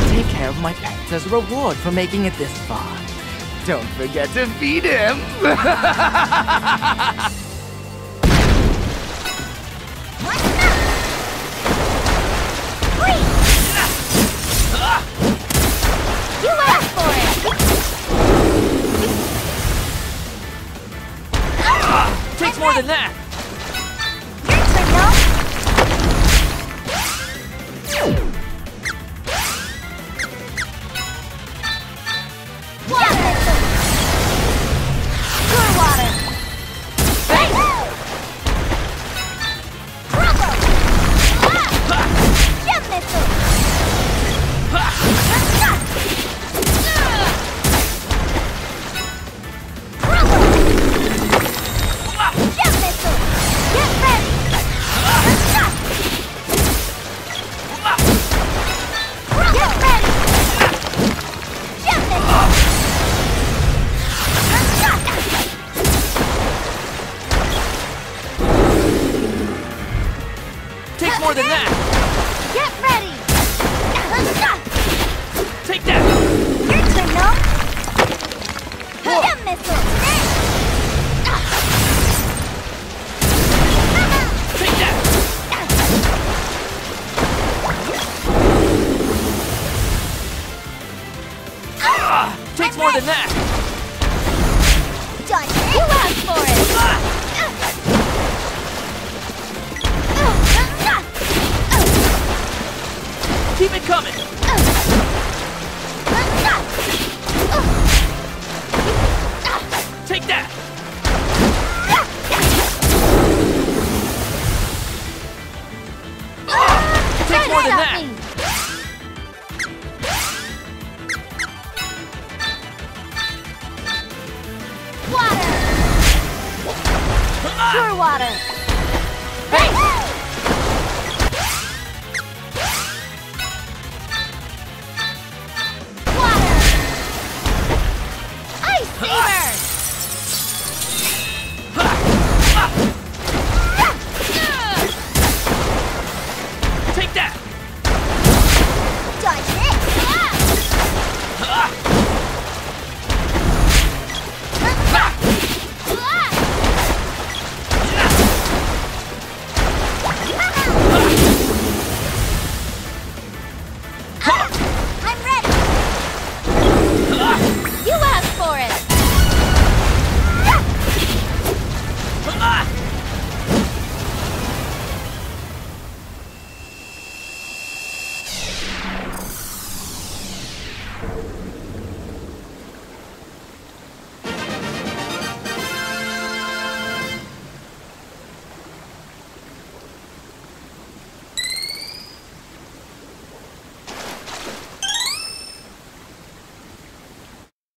take care of my pets as a reward for making it this far. Don't forget to feed him! You asked for it! Takes more than that! Your turn, no? Water! Pure water! Crumble! Gem missile! Takes more than that! Get ready! Take that! Your turn, no? Gem missile! Take that! Takes more than that! Done! You asked for it! Keep it coming! Take that! Takes more than that! Water! Pure water!